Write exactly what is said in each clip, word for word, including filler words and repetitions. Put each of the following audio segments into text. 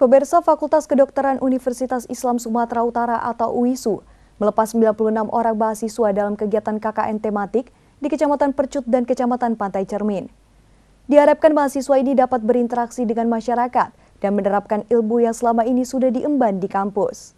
Pemirsa, Fakultas Kedokteran Universitas Islam Sumatera Utara atau U I S U melepas sembilan puluh enam orang mahasiswa dalam kegiatan K K N tematik di Kecamatan Percut dan Kecamatan Pantai Cermin. Diharapkan mahasiswa ini dapat berinteraksi dengan masyarakat dan menerapkan ilmu yang selama ini sudah diemban di kampus.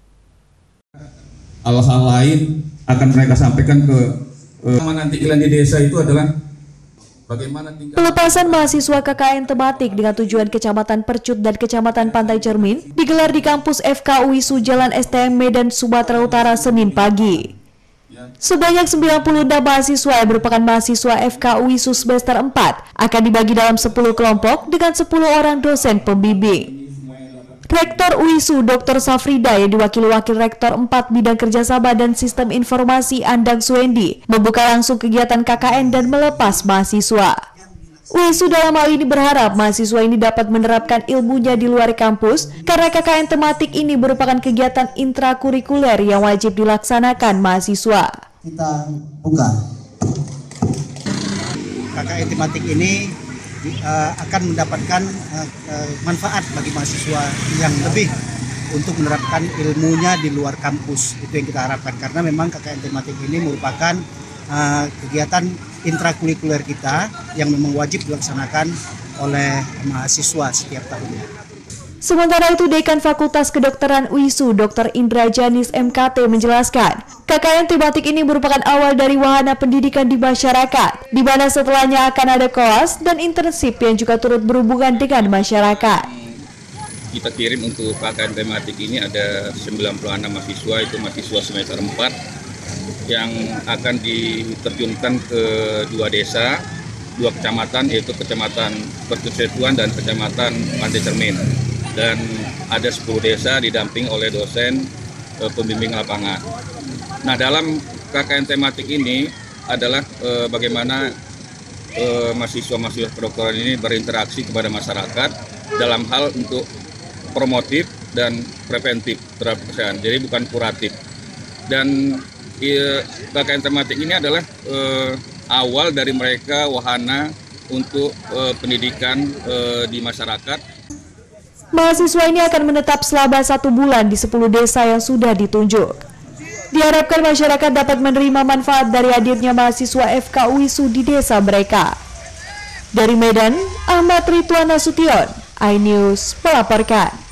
Hal-hal lain akan mereka sampaikan ke eh, nanti di desa itu adalah bagaimana tinggal... Pelepasan mahasiswa K K N tematik dengan tujuan Kecamatan Percut dan Kecamatan Pantai Cermin digelar di kampus F K U I S U Jalan S T M Medan, Sumatera Utara, Senin pagi. Sebanyak sembilan puluh enam mahasiswa yang merupakan mahasiswa F K U I S U semester empat akan dibagi dalam sepuluh kelompok dengan sepuluh orang dosen pembimbing. Rektor U I S U Doktor Safrida yang diwakili Wakil Rektor empat Bidang Kerjasama dan Sistem Informasi Andang Suendi membuka langsung kegiatan K K N dan melepas mahasiswa. U I S U dalam hal ini berharap mahasiswa ini dapat menerapkan ilmunya di luar kampus karena K K N tematik ini merupakan kegiatan intrakurikuler yang wajib dilaksanakan mahasiswa. Kita buka. K K N tematik ini uh, akan mendapatkan uh, uh, manfaat bagi mahasiswa yang lebih untuk menerapkan ilmunya di luar kampus. Itu yang kita harapkan karena memang K K N tematik ini merupakan uh, kegiatan intrakurikuler kita yang memang wajib dilaksanakan oleh mahasiswa setiap tahunnya. Sementara itu, Dekan Fakultas Kedokteran U I S U Doktor Indra Janis M K T menjelaskan, K K N tematik ini merupakan awal dari wahana pendidikan di masyarakat, di mana setelahnya akan ada kelas dan internship yang juga turut berhubungan dengan masyarakat. Kita kirim untuk K K N tematik ini ada sembilan puluh enam mahasiswa, itu mahasiswa semester empat yang akan diterjunkan ke dua desa, dua kecamatan, yaitu Kecamatan Percut dan Kecamatan Pantai Cermin. Dan ada sepuluh desa didamping oleh dosen e, pembimbing lapangan. Nah, dalam K K N tematik ini adalah e, bagaimana e, mahasiswa-mahasiswa kedokteran ini berinteraksi kepada masyarakat dalam hal untuk promotif dan preventif terhadap kesehatan, jadi bukan kuratif. Dan e, K K N tematik ini adalah e, awal dari mereka wahana untuk e, pendidikan e, di masyarakat. Mahasiswa ini akan menetap selama satu bulan di sepuluh desa yang sudah ditunjuk. Diharapkan masyarakat dapat menerima manfaat dari hadirnya mahasiswa F K U I S U di desa mereka. Dari Medan, Ahmad Ridwan Nasution, iNews melaporkan.